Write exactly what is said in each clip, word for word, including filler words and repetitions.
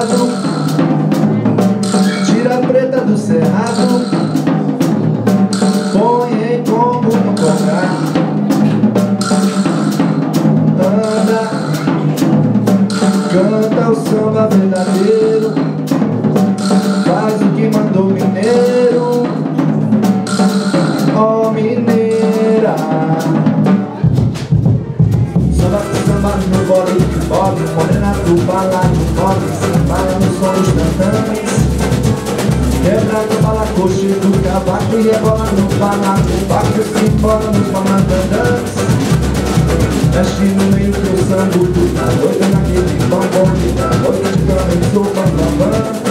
cerrado, tira a preta do cerrado, põe em combo no cobrar. Anda, canta o samba verdadeiro, faz o que mandou o mineiro, ó oh, mineira. Samba, samba no bole, bole, morena do balado, bole, se embala no som dos tantãs. Quebra no balacoche do cavaco e rebola no balaco, baco se embora nos pamatandãs. Mexe no meio do sangue, tu tá doida naquele bambam que tá doida de cama e sopa bambam.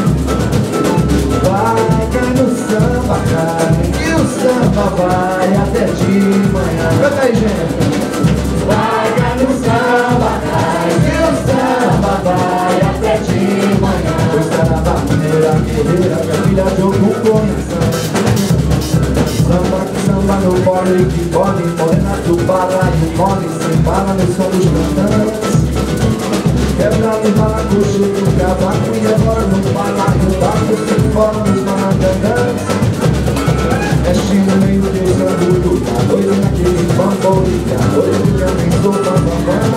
Vai, cai no samba, cai, e o samba vai até de manhã. Canta aí, gente! Vai, cai no samba, cai, e o samba vai até de manhã. Pois caramba, mineira, guerreira, que é filha de algum coração. Samba, samba no bole, que bole, morena do balaio, mole, se embala no som dos cantãs. Quebra no balacoche do cavaco e agora no balaio, baco se embora nos manacandãs. Mexe no meio do sangue, tá doido naquele bambam, tá doido que abençoa o bambam.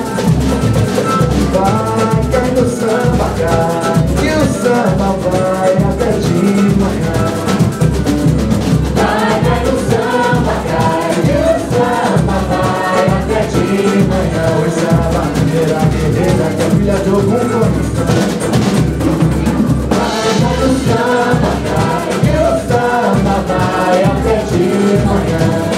Vai, cai no samba, cai, e o samba vai até de manhã. Vai, cai no samba, cai, e o samba vai até de manhã. Oi, samba, mineira, guerreira, que é filha de algum coração. Vai, cai no samba, cai, e o samba vai até de manhã.